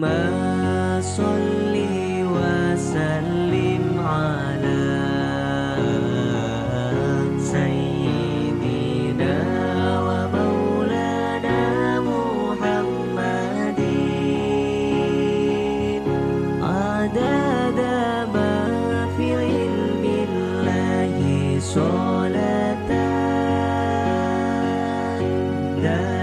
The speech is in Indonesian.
salli wa sallim ala sayyidina wa maulana Muhammadin adada ma fi ilmillahi sholatan